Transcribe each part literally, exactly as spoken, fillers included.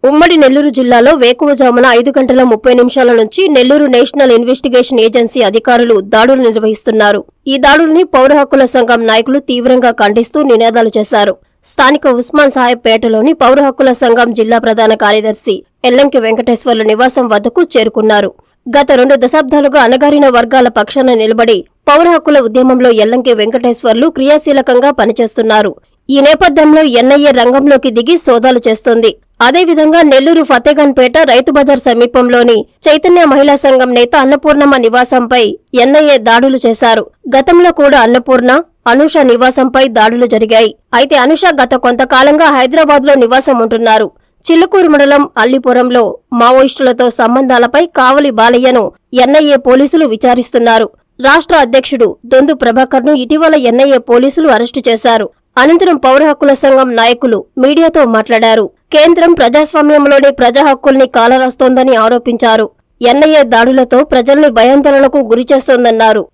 ఉమ్మడి నెల్లూరు జిల్లాలో వేకువజామున ఐదు గంటల ముప్పై నిమిషాల నుంచి నెల్లూరు నేషనల్ ఇన్వెస్టిగేషన్ ఏజెన్సీ అధికారులు దాడులు నిర్వహిస్తున్నారు. ఈ దాడుల్ని పౌర హక్కుల సంఘం నాయకులు తీవ్రంగా ఖండిస్తూ నినాదాలు చేశారు. స్థానిక ఉస్మాన్ సాహెబ్ పేటలోని పౌర హక్కుల సంఘం జిల్లా ప్రధాన కార్యదర్శి ఎల్లంకి వెంకటేశ్వర్లు నివాసం వద్దకు చేరుకున్నారు. గత రెండు దశాబ్దాలుగా అణగారిన వర్గాల పక్షాన నిలబడి పౌర హక్కుల ఉద్యమంలో ఎల్లంకి వెంకటేశ్వర్లు క్రియాశీలకంగా పనిచేస్తున్నారు. ఈ నేపథ్యంలో ఎన్ఐఏ రంగంలోకి దిగి సోదాలు చేస్తోంది. అదేవిధంగా నెల్లూరు ఫతేగన్పేట రైతు బజార్ సమీపంలోని చైతన్య మహిళా సంఘం నేత అన్నపూర్ణమ్మ నివాసంపై ఎన్ఐఏ దాడులు చేశారు. గతంలో కూడా అన్నపూర్ణ, అనూష నివాసంపై దాడులు జరిగాయి. అయితే అనూష గత కొంతకాలంగా హైదరాబాద్ లో నివాసం ఉంటున్నారు. చిల్లుకూరు మండలం అల్లిపురంలో మావోయిస్టులతో సంబంధాలపై కావలి బాలయ్యను ఎన్ఐఏ పోలీసులు విచారిస్తున్నారు. రాష్ట్ర అధ్యక్షుడు దొందు ప్రభాకర్ ను ఇటీవల ఎన్ఐఏ పోలీసులు అరెస్టు చేశారు. అనంతరం పౌర హక్కుల సంఘం నాయకులు మీడియాతో మాట్లాడారు. కేంద్రం ప్రజాస్వామ్యంలోని ప్రజా హక్కుల్ని కాలరాస్తోందని ఆరోపించారు. ఎన్ఐఏ దాడులతో ప్రజల్ని భయాందోళనకు గురిచేస్తోందన్నారు.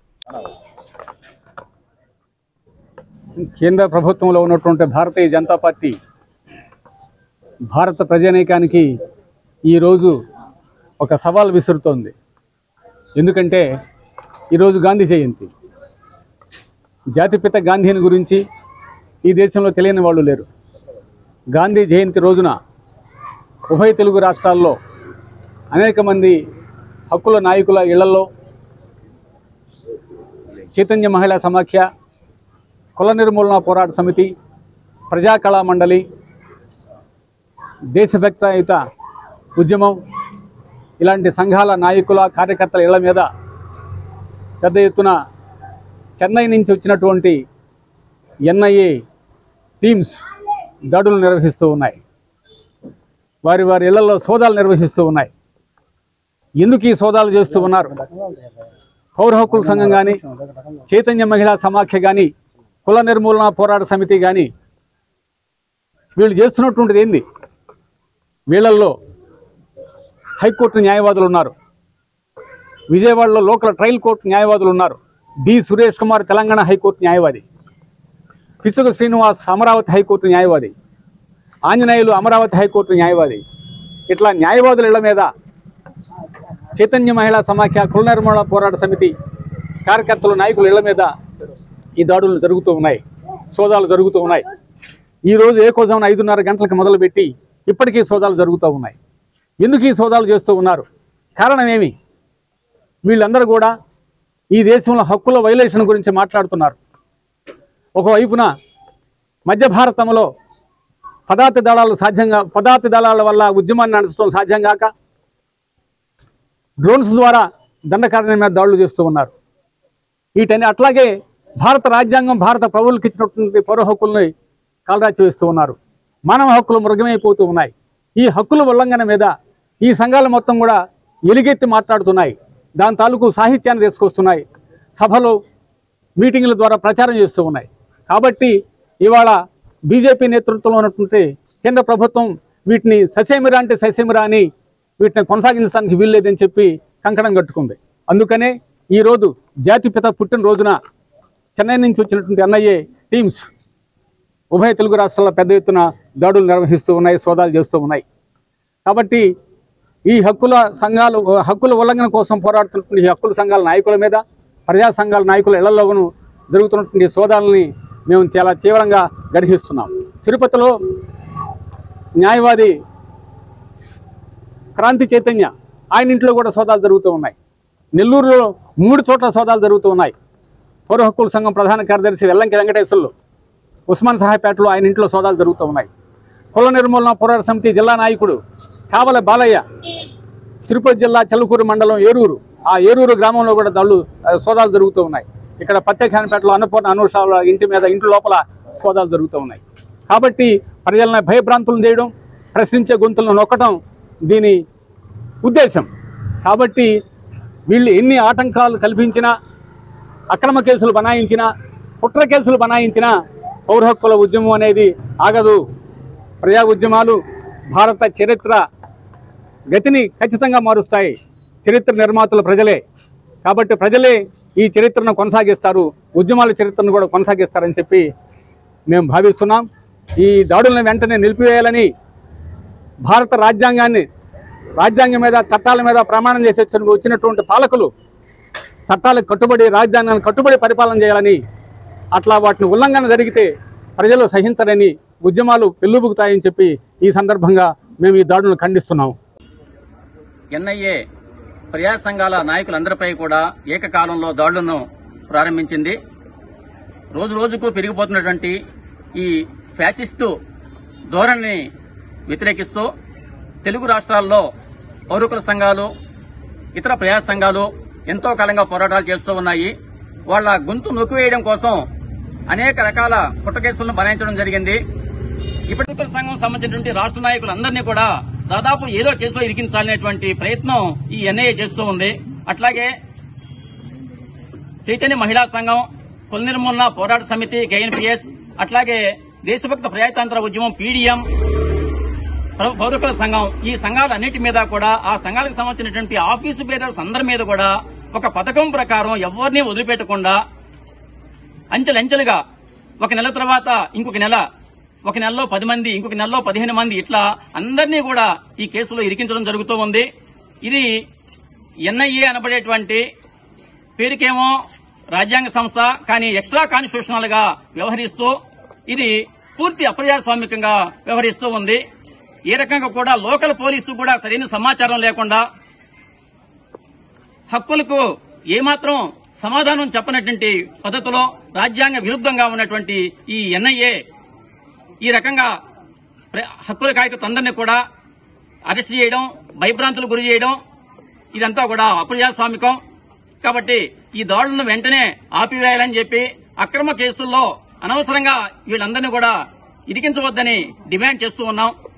కేంద్ర ప్రభుత్వంలో ఉన్నటువంటి భారతీయ జనతా పార్టీ భారత ప్రజానీకానికి ఈరోజు ఒక సవాల్ విసురుతోంది. ఎందుకంటే ఈరోజు గాంధీ జయంతి. జాతిపిత గాంధీని గురించి ఈ దేశంలో తెలియని వాళ్ళు లేరు. గాంధీ జయంతి రోజున ఉభయ తెలుగు రాష్ట్రాల్లో అనేక మంది హక్కుల నాయకుల ఇళ్లలో చైతన్య మహిళా సమాఖ్య, కుల నిర్మూలన పోరాట సమితి, ప్రజా కళా మండలి, దేశభక్తయుత ఉద్యమం ఇలాంటి సంఘాల నాయకుల కార్యకర్తల ఇళ్ల మీద పెద్ద ఎత్తున చెన్నై నుంచి వచ్చినటువంటి ఎన్ఐఏ టీమ్స్ దాడులు నిర్వహిస్తూ ఉన్నాయి. వారి వారి ఇళ్లలో సోదాలు నిర్వహిస్తూ ఉన్నాయి. ఎందుకు ఈ సోదాలు చేస్తూ ఉన్నారు? పౌర హక్కుల సంఘం కానీ, చైతన్య మహిళా సమాఖ్య కానీ, కుల నిర్మూలన పోరాట సమితి కానీ వీళ్ళు చేస్తున్నటువంటిది ఏంది? వీళ్ళల్లో హైకోర్టు న్యాయవాదులు ఉన్నారు, విజయవాడలో లోకల్ ట్రయల్ కోర్టు న్యాయవాదులు ఉన్నారు. డి సురేష్ కుమార్ తెలంగాణ హైకోర్టు న్యాయవాది, పిసుగ శ్రీనివాస్ అమరావతి హైకోర్టు న్యాయవాది, ఆంజనేయులు అమరావతి హైకోర్టు న్యాయవాది. ఇట్లా న్యాయవాదుల ఇళ్ల మీద చైతన్య మహిళా సమాఖ్య, కుల నిర్మూలన పోరాట సమితి కార్యకర్తలు, నాయకుల ఇళ్ల మీద ఈ దాడులు జరుగుతూ ఉన్నాయి, సోదాలు జరుగుతూ ఉన్నాయి. ఈరోజు ఏకోజామున ఐదున్నర గంటలకు మొదలుపెట్టి ఇప్పటికీ సోదాలు జరుగుతూ ఉన్నాయి. ఎందుకు ఈ సోదాలు చేస్తూ ఉన్నారు? కారణం ఏమి? వీళ్ళందరూ కూడా ఈ దేశంలో హక్కుల వైలేషన్ గురించి మాట్లాడుతున్నారు. ఒకవైపున మధ్య భారతంలో పదాతి దళాలు సాధ్యంగా పదాతి దళాల వల్ల ఉద్యమాన్ని నడచడం సాధ్యం కాక డ్రోన్స్ ద్వారా దండకారణ్యం మీద దాడులు చేస్తూ ఉన్నారు. వీటని అట్లాగే భారత రాజ్యాంగం భారత పౌరులకు ఇచ్చినటువంటి పౌర హక్కుల్ని కాలరాచి వేస్తూ ఉన్నారు. మానవ హక్కులు మృగమైపోతూ ఉన్నాయి. ఈ హక్కుల ఉల్లంఘన మీద ఈ సంఘాలు మొత్తం కూడా ఎలుగెత్తి మాట్లాడుతున్నాయి. దాని తాలూకు సాహిత్యాన్ని తీసుకొస్తున్నాయి. సభలు, మీటింగుల ద్వారా ప్రచారం చేస్తూ ఉన్నాయి. కాబట్టి ఇవాళ బీజేపీ నేతృత్వంలో ఉన్నటువంటి కేంద్ర ప్రభుత్వం వీటిని ససేమిరా అంటే ససేమిరా అని వీటిని కొనసాగించడానికి వీల్లేదని చెప్పి కంకణం కట్టుకుంది. అందుకనే ఈరోజు జాతిపిత పుట్టినరోజున చెన్నై నుంచి వచ్చినటువంటి ఎన్ఐఏ టీమ్స్ ఉభయ తెలుగు రాష్ట్రాల్లో పెద్ద ఎత్తున దాడులు నిర్వహిస్తూ ఉన్నాయి, సోదాలు చేస్తూ ఉన్నాయి. కాబట్టి ఈ హక్కుల సంఘాలు హక్కుల ఉల్లంఘన కోసం పోరాడుతున్నటువంటి ఈ హక్కుల సంఘాల నాయకుల మీద, ప్రజా సంఘాల నాయకుల ఇళ్లలోనూ జరుగుతున్నటువంటి సోదాలని మేము చాలా తీవ్రంగా గర్హిస్తున్నాం. తిరుపతిలో న్యాయవాది క్రాంతి చైతన్య, ఆయన ఇంట్లో కూడా సోదాలు జరుగుతూ ఉన్నాయి. నెల్లూరులో మూడు చోట్ల సోదాలు జరుగుతూ ఉన్నాయి. పౌర హక్కుల సంఘం ప్రధాన కార్యదర్శి వెల్లంకి వెంకటేశ్వర్లు ఉస్మాన్ సాహెబ్పేటలో ఆయన ఇంట్లో సోదాలు జరుగుతూ ఉన్నాయి. కుల నిర్మూలన పోరాట సమితి జిల్లా నాయకుడు కావలి బాలయ్య తిరుపతి జిల్లా చిల్లుకూరు మండలం ఏరూరు, ఆ ఏరూరు గ్రామంలో కూడా దాడులు సోదాలు జరుగుతూ ఉన్నాయి. ఇక్కడ ఫతేగన్పేటలో అన్నపూర్ణ, అనూష ఇంటి మీద ఇంటి లోపల సోదాలు జరుగుతూ ఉన్నాయి. కాబట్టి ప్రజలను భయభ్రాంతులను చేయడం, ప్రశ్నించే గొంతులను నొక్కడం దీని ఉద్దేశం. కాబట్టి వీళ్ళు ఎన్ని ఆటంకాలు కల్పించినా, అక్రమ కేసులు బనాయించినా, కుట్ర కేసులు బనాయించినా పౌర హక్కుల ఉద్యమం అనేది ఆగదు. ప్రజా ఉద్యమాలు భారత చరిత్ర గతిని ఖచ్చితంగా మారుస్తాయి. చరిత్ర నిర్మాతలు ప్రజలే. కాబట్టి ప్రజలే ఈ చరిత్రను కొనసాగిస్తారు, ఉద్యమాల చరిత్రను కూడా కొనసాగిస్తారని చెప్పి మేము భావిస్తున్నాం. ఈ దాడులను వెంటనే నిలిపివేయాలని భారత రాజ్యాంగాన్ని రాజ్యాంగం మీద చట్టాల మీద ప్రమాణం చేసి వచ్చినటువంటి పాలకులు చట్టాలకు కట్టుబడి రాజ్యాంగాన్ని కట్టుబడి పరిపాలన చేయాలని, అట్లా వాటిని ఉల్లంఘన జరిగితే ప్రజలు సహించరని ఉద్యమాలు పెల్లుబుకుతాయని చెప్పి ఈ సందర్భంగా మేము ఈ దాడులను ఖండిస్తున్నాం. ఎన్ఐఏ ప్రజా సంఘాల నాయకులందరిపై కూడా ఏకకాలంలో దాడులను ప్రారంభించింది. రోజు రోజుకు పెరిగిపోతున్నటువంటి ఈ ఫ్యాసిస్టు ధోరణిని వ్యతిరేకిస్తూ తెలుగు రాష్ట్రాల్లో పౌరుకుల సంఘాలు, ఇతర ప్రజా సంఘాలు ఎంతో కాలంగా పోరాటాలు చేస్తూ ఉన్నాయి. వాళ్ల గొంతు నొక్కివేయడం కోసం అనేక రకాల కుట్రకేసులను బనాయించడం జరిగింది. ఇప్పటికీ సంఘం సంబంధించినటువంటి రాష్ట్ర నాయకులందరినీ కూడా దాదాపు ఏదో కేసులో ఇరికించాలనేటువంటి ప్రయత్నం ఈ ఎన్ఐఏ చేస్తూ ఉంది. అట్లాగే చైతన్య మహిళా సంఘం, కుల నిర్మూలన పోరాట సమితి కేఎన్పీఎస్, అట్లాగే దేశభక్త ప్రజాతంత్ర ఉద్యమం పీడీఎం, పౌరకుల సంఘం, ఈ సంఘాలన్నిటి మీద కూడా ఆ సంఘాలకు సంబంధించినటువంటి ఆఫీసు బేరర్స్ అందరి మీద కూడా ఒక పథకం ప్రకారం ఎవరిని వదిలిపెట్టకుండా అంచెలంచెలుగా ఒక నెల తర్వాత ఇంకొక నెల, ఒక నెలలో పది మంది, ఇంకొక నెలలో పదిహేను మంది, ఇట్లా అందరినీ కూడా ఈ కేసులో ఇరికించడం జరుగుతూ ఉంది. ఇది ఎన్ఐఏ అనబడేటువంటి పేరుకేమో రాజ్యాంగ సంస్థ, కానీ ఎక్స్ట్రా కాన్స్టిట్యూషనల్ గా వ్యవహరిస్తూ ఇది పూర్తి అప్రజాస్వామికంగా వ్యవహరిస్తూ ఉంది. ఏ రకంగా కూడా లోకల్ పోలీసు కూడా సరైన సమాచారం లేకుండా, హక్కులకు ఏమాత్రం సమాధానం చెప్పనటువంటి పద్ధతిలో రాజ్యాంగ విరుద్ధంగా ఉన్నటువంటి ఈ ఎన్ఐఏ ఈ రకంగా హక్కుల కాయకులందరినీ కూడా అరెస్ట్ చేయడం, భయభ్రాంతులు గురి చేయడం, ఇదంతా కూడా అప్రజాస్వామికం. కాబట్టి ఈ దాడులను వెంటనే ఆపివేయాలని చెప్పి అక్రమ కేసుల్లో అనవసరంగా వీళ్ళందరినీ కూడా ఇరికించవద్దని డిమాండ్ చేస్తూ ఉన్నాం.